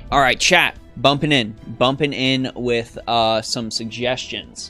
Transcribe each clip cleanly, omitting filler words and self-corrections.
All right, chat, bumping in with some suggestions.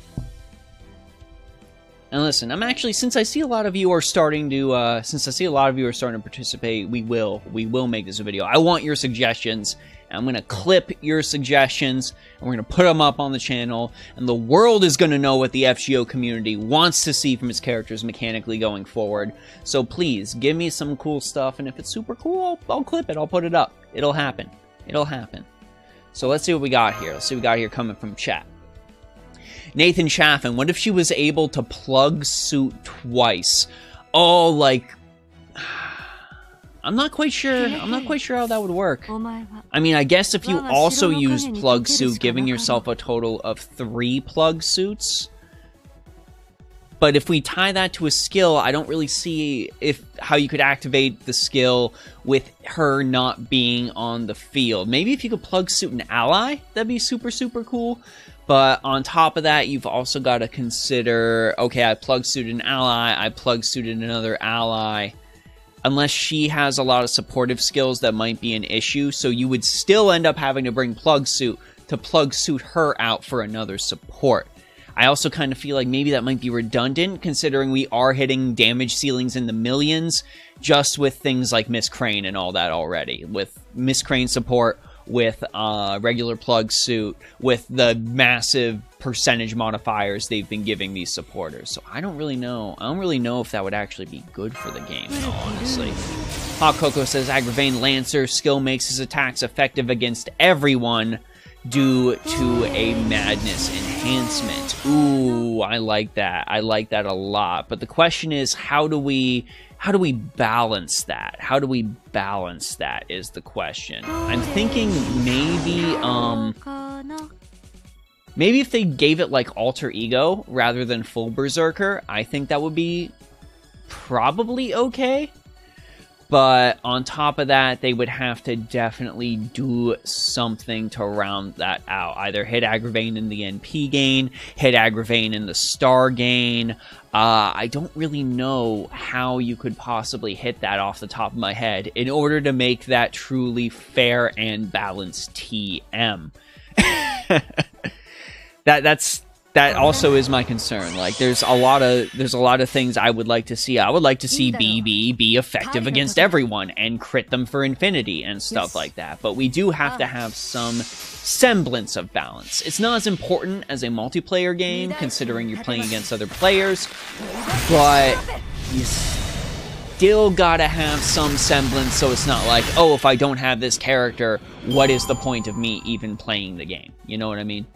And listen, I'm actually, since I see a lot of you are starting to participate, we will make this a video. I want your suggestions. And I'm gonna clip your suggestions, and we're gonna put them up on the channel, and the world is gonna know what the FGO community wants to see from its characters mechanically going forward. So please, give me some cool stuff, and if it's super cool, I'll clip it, I'll put it up. It'll happen. It'll happen. So let's see what we got here. Let's see what we got here coming from chat. Nathan Chaffin, what if she was able to plug suit twice? Oh, like... I'm not quite sure how that would work. I mean, I guess if you also use plug suit, giving yourself a total of 3 plug suits. But if we tie that to a skill, I don't really see how you could activate the skill with her not being on the field. Maybe if you could plug suit an ally, that'd be super, super cool. But on top of that, you've also got to consider, okay, I plug suited an ally, I plug suited another ally. Unless she has a lot of supportive skills, that might be an issue. So you would still end up having to bring plug suit to plug suit her out for another support. I also kind of feel like maybe that might be redundant, considering we are hitting damage ceilings in the millions, just with things like Miss Crane and all that already. With Miss Crane support, with regular plug suit, with the massive percentage modifiers they've been giving these supporters. So I don't really know. I don't really know if that would actually be good for the game, in all honestly. Hot Coco says, Aggravain Lancer skill makes his attacks effective against everyone due to a madness enhancement. Ooh, I like that. I like that a lot. But the question is, how do we balance that? How do we balance that is the question. I'm thinking maybe if they gave it like alter ego rather than full berserker, I think that would be probably okay. But on top of that, they would have to definitely do something to round that out. Either hit Aggravain in the NP gain, hit Aggravain in the star gain. I don't really know how you could possibly hit that off the top of my head in order to make that truly fair and balanced TM. That also is my concern. Like, there's a lot of things I would like to see. I would like to see BB be effective against everyone and crit them for infinity and stuff like that. But we do have to have some semblance of balance. It's not as important as a multiplayer game, considering you're playing against other players, but you still gotta have some semblance, so it's not like, oh, if I don't have this character, what is the point of me even playing the game? You know what I mean?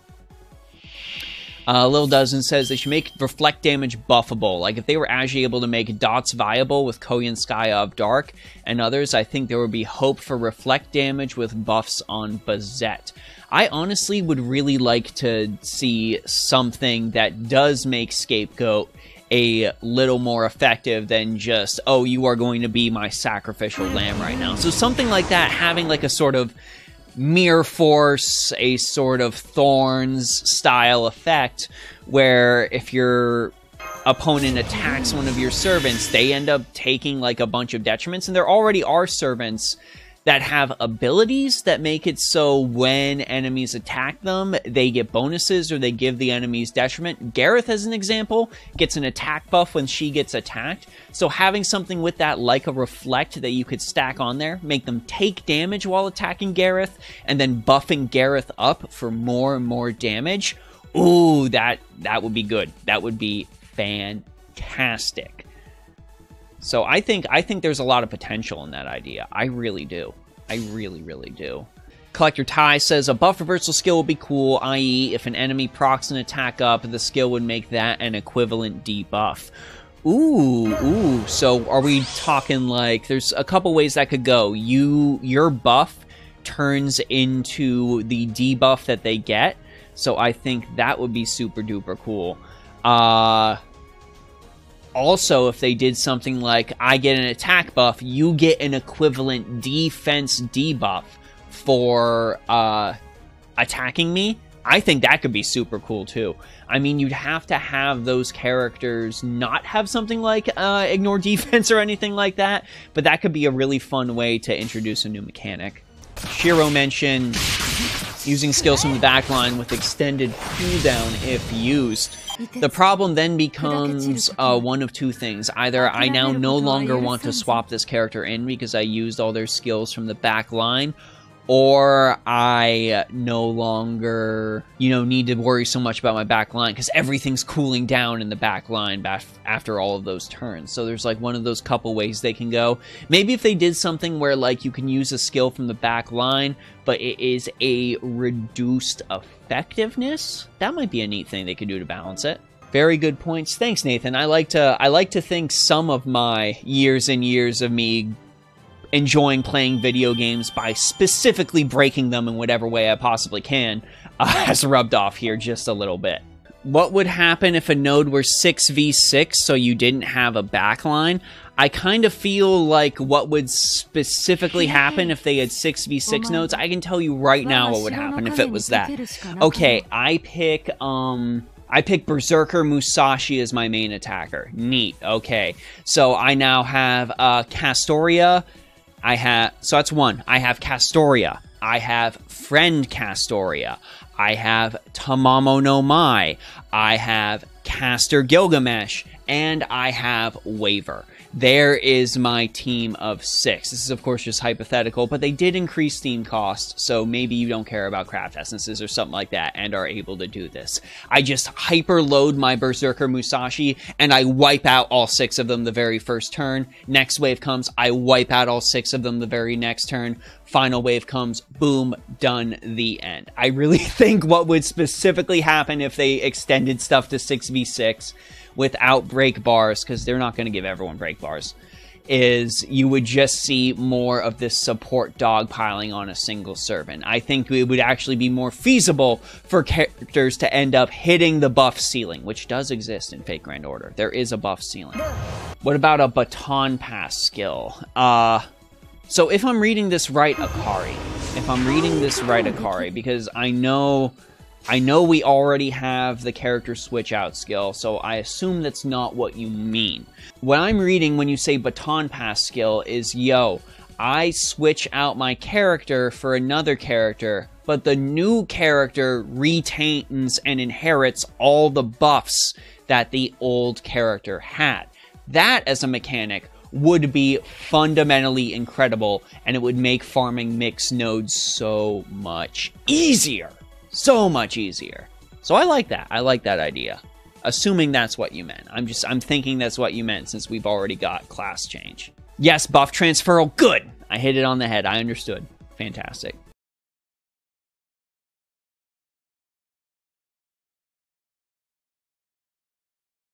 Lil Dozen says they should make reflect damage buffable. Like, if they were actually able to make dots viable with Koyan Sky of Dark and others, I think there would be hope for reflect damage with buffs on Bazette. I honestly would really like to see something that does make Scapegoat a little more effective than just, oh, you are going to be my sacrificial lamb right now. So something like that, having like a sort of Mirror Force, a sort of Thorns style effect, where if your opponent attacks one of your servants, they end up taking like a bunch of detriments, and there already are servants that have abilities that make it so when enemies attack them, they get bonuses or they give the enemies detriment. Gareth, as an example, gets an attack buff when she gets attacked. So having something with that, like a reflect, that you could stack on there, make them take damage while attacking Gareth, and then buffing Gareth up for more and more damage. Ooh, that would be good. That would be fantastic. So I think there's a lot of potential in that idea. I really do. I really, really do. Collector Ty says, a buff reversal skill would be cool, i.e. if an enemy procs an attack up, the skill would make that an equivalent debuff. Ooh. So are we talking like, there's a couple ways that could go. Your buff turns into the debuff that they get. So I think that would be super duper cool. Also, if they did something like, I get an attack buff, you get an equivalent defense debuff for attacking me, I think that could be super cool too. I mean, you'd have to have those characters not have something like ignore defense or anything like that, but that could be a really fun way to introduce a new mechanic. Shiro mentioned using skills from the backline with extended cooldown if used. The problem then becomes one of two things. Either I now no longer want to swap this character in because I used all their skills from the back line, or I no longer, need to worry so much about my back line because everything's cooling down in the back line after all of those turns. So there's like one of those couple ways they can go. Maybe if they did something where like you can use a skill from the back line, but it is a reduced effectiveness, that might be a neat thing they could do to balance it. Very good points. Thanks, Nathan. I like to think some of my years and years of me enjoying playing video games by specifically breaking them in whatever way I possibly can has rubbed off here just a little bit. What would happen if a node were 6v6 so you didn't have a backline? I kind of feel like what would specifically happen if they had 6v6 nodes. I can tell you right now what would happen if it was that. Okay, I pick Berserker Musashi as my main attacker. Neat. Okay, so I now have Castoria. So that's one. I have Castoria. I have Friend Castoria. I have Tamamo no Mai. I have Caster Gilgamesh. And I have Waver. There is my team of 6. This is, of course, just hypothetical, but they did increase Steam costs, so maybe you don't care about craft essences or something like that and are able to do this. I just hyper-load my Berserker Musashi, and I wipe out all 6 of them the very first turn. Next wave comes, I wipe out all 6 of them the very next turn. Final wave comes, boom, done, the end. I really think what would specifically happen if they extended stuff to 6v6 without break bars, because they're not going to give everyone break bars, is you would just see more of this support dogpiling on a single servant. I think it would actually be more feasible for characters to end up hitting the buff ceiling, which does exist in Fate Grand Order. There is a buff ceiling. What about a baton pass skill? So if I'm reading this right, Akari, because I know we already have the character switch out skill, so I assume that's not what you mean. What I'm reading when you say baton pass skill is, I switch out my character for another character, but the new character retains and inherits all the buffs that the old character had. That, as a mechanic, would be fundamentally incredible, and it would make farming mixed nodes so much easier. So much easier. So I like that. I like that idea. Assuming that's what you meant. I'm thinking that's what you meant since we've already got class change. Yes, buff transferal. Good. I hit it on the head. I understood. Fantastic.